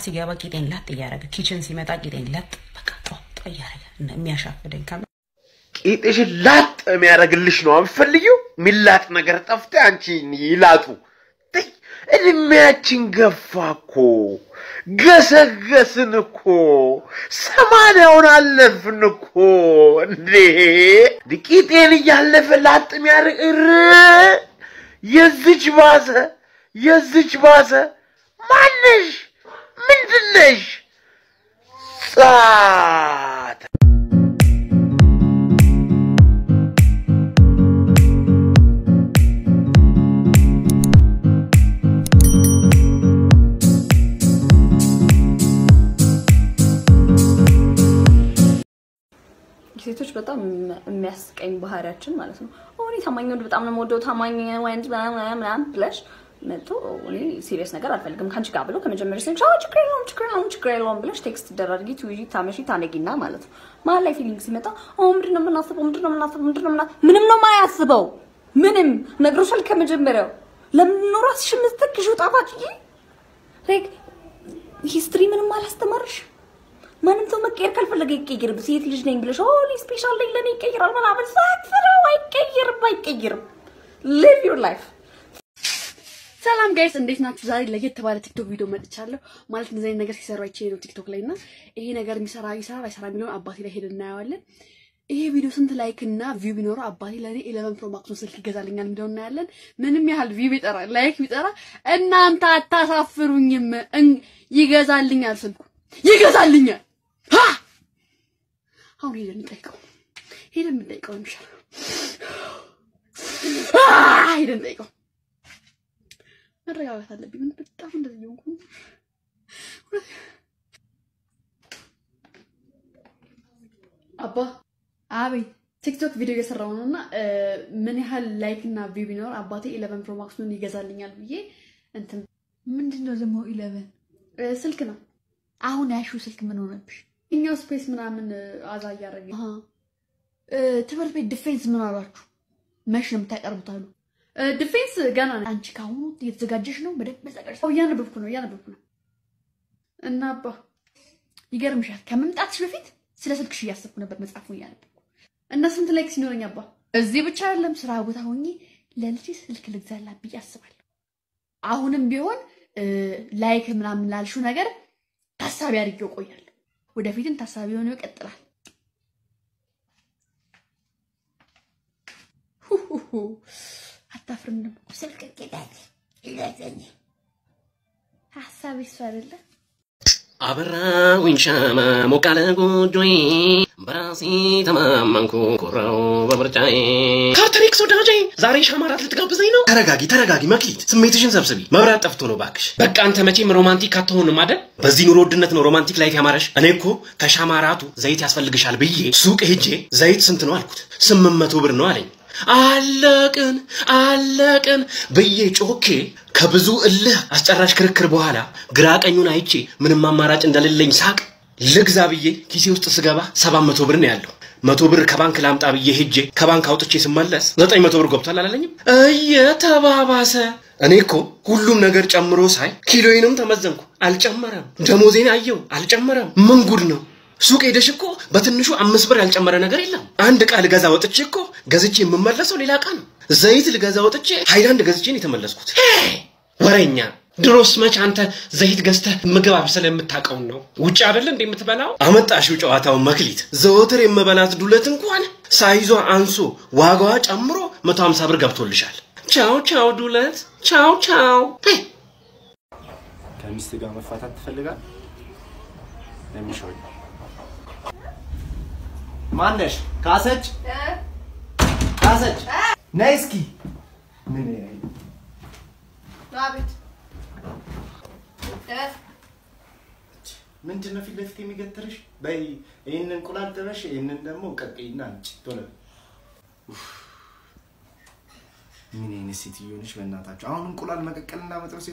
ሲገባ ቂጤን ላጥ ያረጋ ኪችን ሲመጣ ቂጤን ላጥ በቃ ጦጥ ያረጋ የሚያሻፍደኝ ካለ ቂጤሽ ላጥ የሚያረግልሽ ነው አንፈልጊው ሚላጥ ነገር ጠፍተ አንቺ ይላጡ እድሜያችን ገፋኮ ገሰገስን እኮ ሰማንያውን አለፍን እኮ እንዴ ቂጤን ያለፈ ላጥ የሚያረግ የዝች ባሰ ማንሽ ምንድነሽ ጻት ሴቶች በጣም የሚያስቀኝ ባህሪያችን ማለት ነው ኦኔ ታማኝ ወንድ በጣም ነው ወደው ታማኝ ወንድ ምናምን ብለሽ መጥቶ ኦኔ ሲሪየስ ነገር አልፈልግም ካንቺ ጋር ብሎ ከመጀመሪያ ሲንቻ ችግር የለውም ብለሽ ቴክስት ደራርጊ ትውጂ ታመሺ ታነጊና ማለት ነው ማል ላይ ፊሊንግ ሲመጣ ምንድነው የምናስበው ምንም ነው ማያስበው ምንም ነግሮሻል ከመጀመሪያው ለምን ነው ራስሽ ምትተክሽው ጣፋጭዬ ላይክ ሂስትሪ ምንም አላስተማርሽ ማንም ሰው መቀየር ካልፈለገ ይቀየር በሴት ልጅ ነኝ ብለሽ ኦሊ ስፔሻል ላይ ለኔ ይቀየራል ማለት ሳትፈራው አይቀየርም live your life ሰላም ጋይስ እንዴት ናችሁ ዛሬ ለየት ባለ ቲክቶክ ቪዲዮ መጥቻለሁ ማለት እንደዚህ ነገር ሲሰራ አይቼ ነው ቲክቶክ ላይና ይሄ ነገር አይሰራ የሚለውን አባቴ ላይ ሄደን እናያለን ይሄ ቪዲዮ ስንት ላይክ እና ቪው ቢኖረው አባቴ ለኔ 11 ፕሮ ማክስ ስልክ ይገዛልኛል እንደው እናያለን ምንም ያህል ቪው ቢጠራ ላይክ ቢጠራ እናንተ አታሳፍሩኝም ይገዛልኛል ስልኩ ይገዛልኛል አሁን ሄደን እንጠይቀው እንሻላ ሄደን እንጠይቀው መረጋጋት አለብኝ በጣም እንደዚህ ሆንኩ አባ አቤት ቲክቶክ ቪዲዮ እየሰራው ነውና ምን ያህል ላይክ እና ቪው ቢኖር አባቴ 11 ፕሮ ማክስ ምን ይገዛልኛል ብዬ እንትን ምንድነው ደግሞ 11 ስልክ ነው አሁን ያሹ ስልክ ምን ሆነብሽ እኛው ስፔስ ምናምን አዛ ያረጋግ ትምህርት ቤት ዲፌንስ ምን አላችሁ መሽ ነው የምታቀርቡት አሉ ዲፌንስ ገና አንቺ ካሁኑ እየተዘጋጀሽ ነው በደንብ መዘጋጀሽ ያነበብኩ ነው እና አባ ይገርምሻል ከመምጣትሽ በፊት ስለ ስልክሽ እያሰብኩ ነበር መጻፉን ያነበብኩ እና ስንት ላይክ ሲኖርኝ አባ እዚህ ብቻ አይደለም ስራ ቦታ ሆኜ ለልጅ ስልክ ልግዛላት ብዬ አስባለሁ አሁንም ቢሆን ላይክ ምናምን ላልሹ ነገር ታሳቢ አድርጌው ቆያለሁ ወደፊትም ታሳቢ ሆኖ ይቀጥላል አታፍርም ነው ስልክ ይገዛኝ ሐሳብ ይሰራል አበራ ወንሻማ ሞቃለ ጎጆይ በራሲ ተማመንኩ ኮራው በምርጫዬ ካርተሪክስ ወዳጄ ዛሬ ሻማራት ልትጋብዘኝ ነው ተረጋጊ መክሊት ስሜትሽን ሰብስቢ መብራት ጠፍቶ ነው ባክሽ በቃ አንተ መቼም ሮማንቲክ አትሆንም አይደል በዚህ ኑሮ ውድነት ነው ሮማንቲክ ላይፍ ያማረሽ እኔ እኮ ከሻማራቱ ዘይት ያስፈልግሻል ብዬ ሱቅ ሄጄ ዘይት ስንት ነው አልኩት 800 ብር ነው አለኝ አለቅን በየ ጮኬ ከብዙ እልህ አስጨራሽ ክርክር በኋላ ግራ ቀኙን አይቼ ምንም አማራጭ እንደሌለኝ ሳቅ ልግዛ ብዬ ኪሴ ውስጥ ስገባ 700 ብር ነው ያለው 100 ብር ከባንክ ላምጣ ብዬ ሄጄ ከባንክ አውጥቼ ስመለስ 900 ብር ገብቷል አላለኝም እየተባባሰ እኔ እኮ ሁሉም ነገር ጨምሮ ሳይ ኪሎዬንም ተመዘንኩ አልጨመረም ደሞዜን አየው አልጨመረም ምን ጉድ ነው ሱቅ ሄደሽ እኮ በትንሹ 5 ብር ያልጨመረ ነገር የለም አንድ ቃል ገዛ ወጥቼ እኮ ገዝቼ የምመለሰው ሌላ ቃል ነው ዘይት ልገዛ ወጥቼ ሃይላንድ ገዝቼ ነው የተመለስኩት ወሬኛ ድሮስ መች አንተ ዘይት ገዝተህ ምግብ አብሰለ የምታቀው ነው ውጪ አይደል እንዴ የምትበላው አመጣሽው ጨዋታው መክሊት ዘወትር የምበላት ዱለት እንኳን ሳይዟ አንሶ ዋጋዋ ጨምሮ 150 ብር ገብቶልሻል ቻው ዱለት ቻው ከሚስት ጋር መፋታት ትፈልጋል ለሚሾይ ማነሽ ካሰች ነይ እስኪ ምን አቤት ምንድነው ፊት ለፊት የሚገትርሽ በይ ይሄንን እንቁላል ጥበሽ ይሄንን ደግሞ ቀቅይና አንቺ ቶሎ ምን አይነት ሴትዮ ነሽ በእናታችሁ አሁን እንቁላል መቀቀልና መጥበስ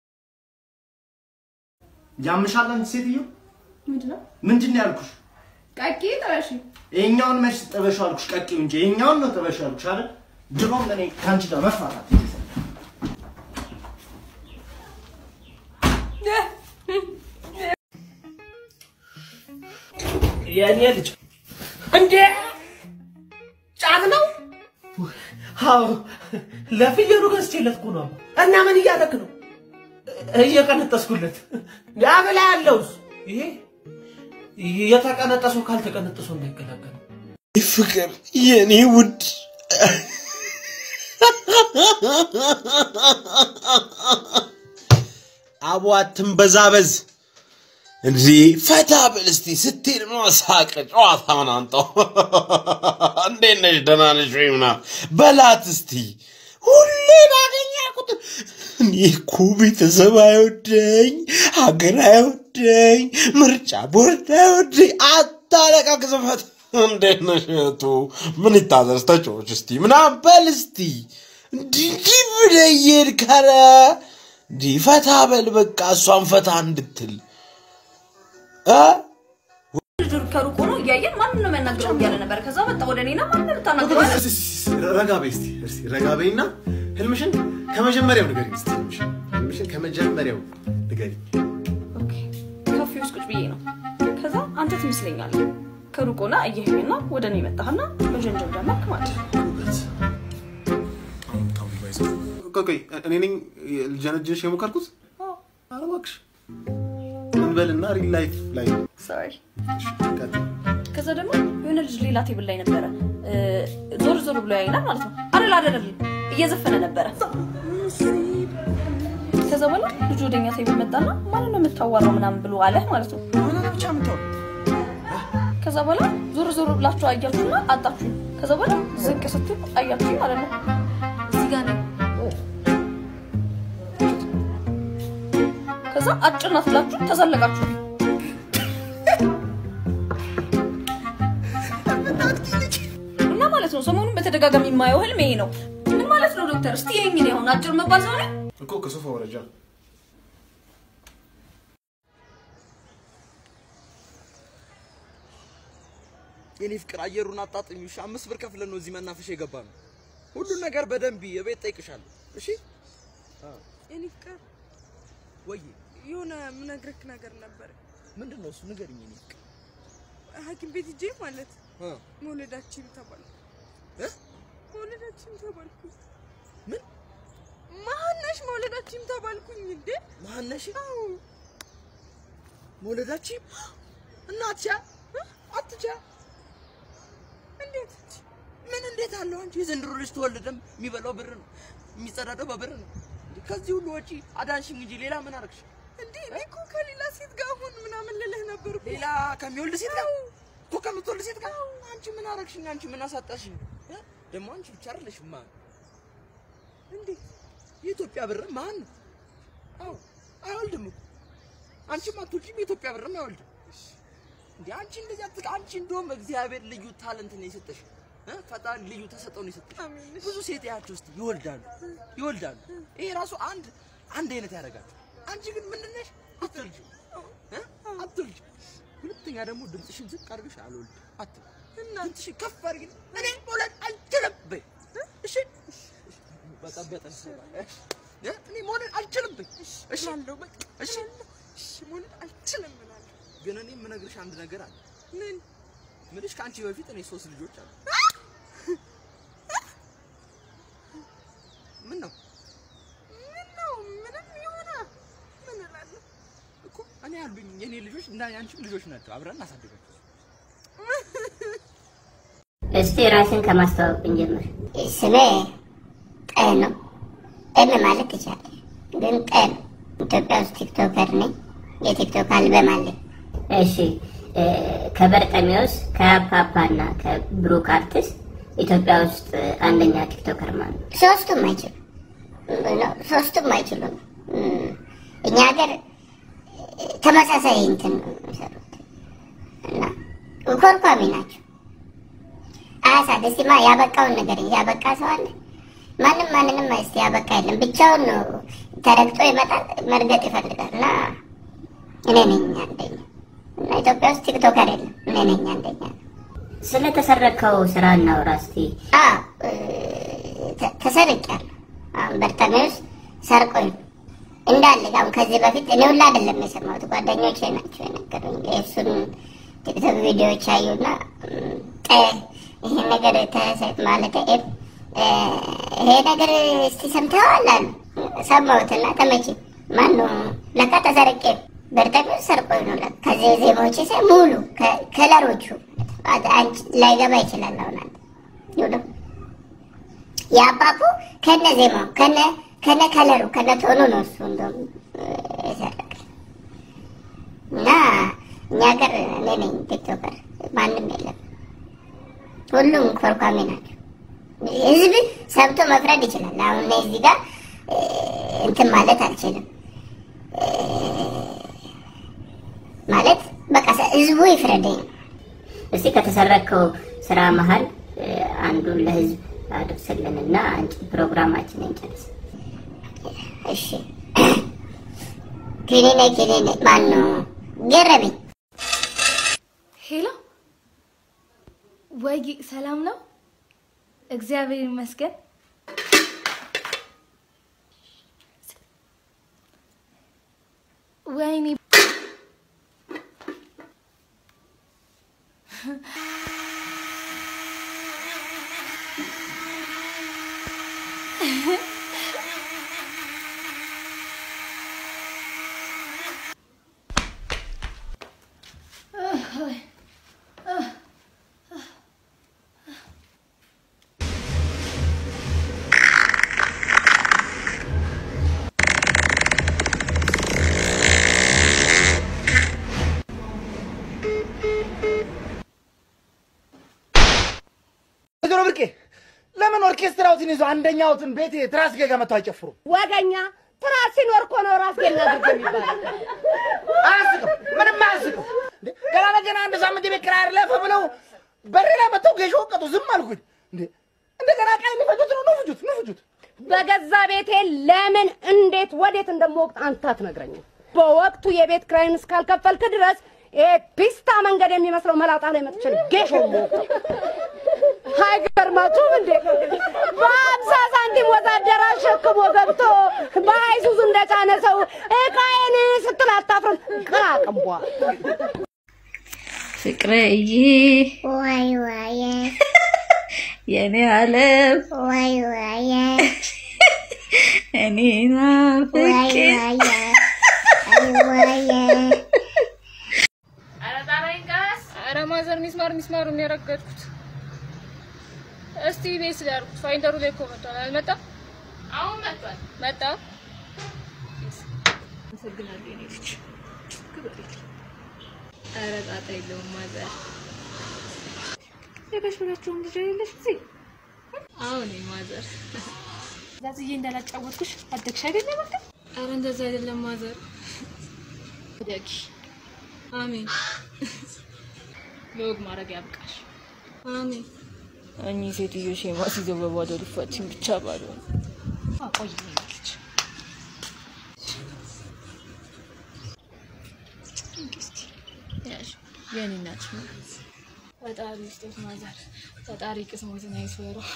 ያምሻል አንቺ ሴትዮ ምንድነው ያልኩሽ ቀቂ ጥበሽ ይሄኛውን መች ጥበሽው አልኩሽ ቀቂው እንጂ ይሄኛውን ነው ጥበሽው አልኩሽ አይደል ድሮም ለኔ ካንቺ ጋር መፋታት የኔ ልጅ እንዴ ጫት ነው አዎ ለፍየሩ ገዝቼለት እኮ ነው እና ምን እያደረክ ነው እየቀነጠስኩለት ያበላ ያለውስ ይሄ የተቀነጠሰው ካልተቀነጠሰው እንዳይከላከል ፍቅር የኔ ውድ አቧትን በዛበዝ እንጂ ፈታ በልስቲ ስትል ነው ሳቀ ጨዋታውን አንተው እንዴት ነሽ ደህና ነሽ ወይና በላት እስቲ ሁሌ ባገኛ ቁጥር እኔ እኮ ቤተሰብ አይወደኝ ሀገር አይወደኝ ምርጫ ቦርድ አይወደኝ አታለቃቅስበት እንዴት ነሽ እህቱ ምን ይታዘዝ ተጮች እስቲ ምናምን በል እስቲ እንዲህ ብለየድ ከረ እንዲህ ፈታ በል በቃ እሷን ፈታ እንድትል ከሩቁ ነው ያየን ማን ነው የሚያናግረው ያለ ነበር ከዛ መጣ ወደኔና ማን ነው ተናግረው ረጋቤ እስቲ ረጋቤና ህልምሽን ከመጀመሪያው ንገሪኝ እስቲ ህልምሽን ከመጀመሪያው ንገሪኝ ኦኬ ካፌ ውስጥ ቁጭ ብዬ ነው ከዛ አንተ ትመስለኛለህ ከሩቁና አየኸኝና ወደኔ መጣህና በጀንጀር ደማክ ማለት ቆይ እኔ ነኝ ልጀነጅሽ የሞከርኩት አረባክሽ እንበልና ሪል ላይፍ ላይ ሶሪ ከዛ ደግሞ የሆነ ልጅ ሌላ ቴብል ላይ ነበር ዞር ዞር ብሎ ያይና ማለት ነው አይደል እየዘፈነ ነበር ከዛ በኋላ ልጅ ወደኛ ቴብል መጣና ማን ነው የምታዋራው ምናምን ብሎ አለ ማለት ነው ማን ነው ብቻ ምታው ከዛ በኋላ ዞር ዞር ብላችሁ አያችሁና አጣችሁ ከዛ በኋላ ዝቅ ስትሉ አያችሁ ማለት ነው እዚህ ጋር ነው ከዛ አጭርና ትላችሁ ተዘለቃችሁ እና ማለት ነው ሰሞኑን በተደጋጋሚ የማየው ህልም ይሄ ነው ምን ማለት ነው ዶክተር እስቲ ይሄን ይሁን አጭር መባል ነው እኮ ከሶፋ ወረጃ የኔ ፍቅር አየሩን አጣጥሚሽ 5 ብር ከፍለን ነው እዚህ መናፈሻ የገባነው ሁሉ ነገር በደንብ የቤት ጠይቅሻለሁ እሺ የኔ ፍቅር ወይ የሆነ ምነግርክ ነገር ነበር ምንድነው እሱ ንገሪኝ የኔ ፍቅር ሐኪም ቤት ሂጄ ማለት መውለዳችን ተባልኩ መውለዳችን ተባልኩ ምን ማነሽ መውለዳችን ተባልኩኝ እንዴ ማነሽ መውለዳችን እናትያ አትቻ እንዴት ምን እንዴት አለው አንቺ የዘንድሮ ልጅ ተወለደም የሚበላው ብር ነው የሚጸዳደው በብር ነው ከዚህ ሁሉ ወጪ አዳንሽኝ እንጂ ሌላ ምን አረግሽ እንዴ እኮ ከሌላ ሴት ጋር አሁን ምናምን ልልህ ነበር ሌላ ከሚወልድ ሴት ጋር እኮ ከምትወልድ ሴት ጋር አንቺ ምን አረግሽኝ አንቺ ምን አሳጣሽኝ ደግሞ አንቺ ብቻ አይደለሽ ማን እንዴ የኢትዮጵያ ብር ማን አይወልድም አንቺ ማትወልጂም የኢትዮጵያ ብርም አይወልድም እንዴ አንቺ እንደዚህ አንቺ እንደውም እግዚአብሔር ልዩ ታለንት ነው የሰጠሽ ፈጣሪ ልዩ ተሰጠው ነው የሰጠሽ ብዙ ሴት ያያቸው እስቲ ይወልዳሉ ይሄ ራሱ አንድ አይነት ያደርጋል አንቺ ግን ምንድነሽ አትወልጂ ሁለተኛ ደግሞ ድምጽሽን ዝቅ አድርገሽ አልወልድ እናንተሽ ከፍ አድርጊ እኔ መውለድ አልችልም በይ እሺ በጣበጠን እኔ መውለድ አልችልም በይ እሺ አለው በቃ እሺ መውለድ አልችልም ማለት ግን እኔ ምነግርሽ አንድ ነገር አለ ምን ምንሽ ካንቺ በፊት እኔ 3 ልጆች አሉ ምን ነው ምንም ይሆና ምን እላለሁ እኮ እኔ ያሉኝ የኔ ልጆች እና ያንቺም ልጆች ናቸው አብረን እናሳድጋቸው እስቲ ራስን ከማስተዋወቅ እንጀምር ስሜ ጠን ነው ጠን ማለት ይቻላል ግን ጠን ኢትዮጵያ ውስጥ ቲክቶከር ነኝ የቲክቶክ አልበም አለኝ እሺ ከበርጠሚዮስ ከፓፓና ከብሩክ አርቲስት ኢትዮጵያ ውስጥ አንደኛ ቲክቶከር ማለት ሶስቱም አይችሉም እኛ ሀገር ተመሳሳይ እንትን ሰሩት እና ኮርኳሚ ናቸው አሳ ደስማ ያበቃውን ነገር ያበቃ ሰው አለ ማንንም አይስቲ ያበቃ የለም ብቻውን ነው ተረግጦ ይመጣል መርገጥ ይፈልጋልና እኔ ነኝ አንደኛ እና ኢትዮጵያ ውስጥ ቲክቶከር የለም እኔ ነኝ አንደኛ ስለተሰረከው ስራ እናውራ እስቲ ተሰርቄያለሁ በርተሜውስ ሰርቆኝ እንዳለ ጋር ከዚህ በፊት እኔ ሁላ አይደለም የሰማሁት ጓደኞቼ ናቸው የነገሩኝ እሱን ቲክቶክ ቪዲዮዎች አዩና ይሄ ነገር ተሰጥ ማለት ይሄ ነገር እስቲ ሰምተዋል አሉ ሰማሁትና ተመቼ ማነው ለካ ተሰርቄ በርተሜውስ ሰርቆኝ ነው ለካ ከዚህ ዜማዎቼ ሙሉ ከለሮቹ አንቺ ላይ ገባ ይችላል አሁን ይሁን ያባቡ ከነ ዜማው ከነ ከለሩ ከነ ቶኑ ነው እሱ እንደውም የሰረቀ እና እኛ ጋር እኔ ነኝ ቲክቶከር ማንም የለም ሁሉም ኮርኳሚ ናቸው ህዝብ ሰብቶ መፍረድ ይችላል አሁን እዚህ ጋር እንትን ማለት አልችልም ማለት በቃ ህዝቡ ይፍረደኝ እስቲ ከተሰረከው ስራ መሃል አንዱን ለህዝብ አድርሰልንና አንቺ ፕሮግራማችንን እንጨርስ እሺ ከኔ ማነው ገረቢ ሄሎ ወይ ሰላም ነው እግዚአብሔር ይመስገን ወይኔ ለምን ኦርኬስትራውን ይዞ አንደኛውትን ቤት ትራስ ገጋ መጣው አይጨፍሩ ወገኛ ትራስ ሲኖር እኮ ነው ራስ ገና አድርገው የሚባል አስቀም ምንም አስቀም ገና አንድ ሳምንት ቤት ክራር ለፈ ብለው በር ላይ መጣው ገሾ ወቀጡ ዝም አልኩኝ እንደገና ቃይ ንፈጁት ነው ፍጁት በገዛ ቤቴ ለምን እንዴት ወዴት እንደምወቅት አንተ አትነግረኝም በወቅቱ የቤት ክራይን እስካልከፈልክ ድረስ ፒስታ መንገድ የሚመስለው መላጣ ላይ መጥቼ ገሾ ወቀው ሃይገርማችሁ እንዴ በአምሳ ሳንቲም ወዛደር አሸክሞ ገብቶ በአይሱዙ እንደጫነ ሰው እቃዬን ስትል አታፍርም ቅራቅንቧ ፍቅርዬ ዋይ የኔ ዓለም ዋይ እኔ ናፍቄ ኧረ ማዘር ሚስማር የሚያረገጥኩት እስቲ ቤስ ዳርኩት ፋይንደሩ ላይ ኮመንታል አልመጣም አሁን መጣ አመሰግናለሁ የኔ ልጅ ኧረ ጣጣ የለውም ማዘር የበሽበላችሁም ልጅ አይደለሽ እዚህ አሁን ማዘር ዛዝዬ እንዳላጫወትኩሽ አደግሽ አይደለም በቃ ኧረ እንደዛ አይደለም ማዘር ደግ አሜን ሎግ ማረግ ያብቃሽ አሜን እኔ ሴትዮ ሼማ ሲዘው በባዶ ልፋችን ብቻ ባዶ አቆይኝ ልጅ እንግስቲ ያሽ የኔ ናች ፈጣሪ ስጦት ማዘር ፈጣሪ ቅስሞትን አይስወረው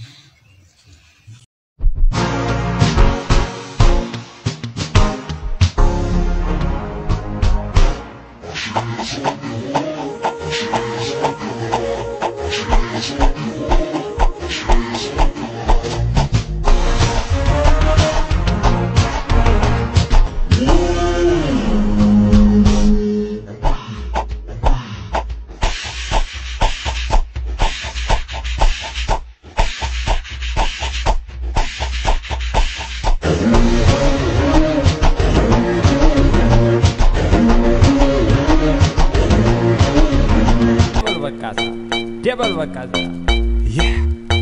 Devil Wakaza. Yeah.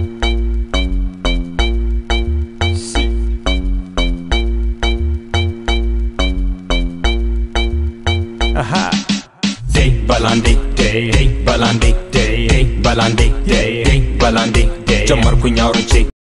Aha. Day balandi day balandi day balandi day balandi day. Jamarkunya uruchi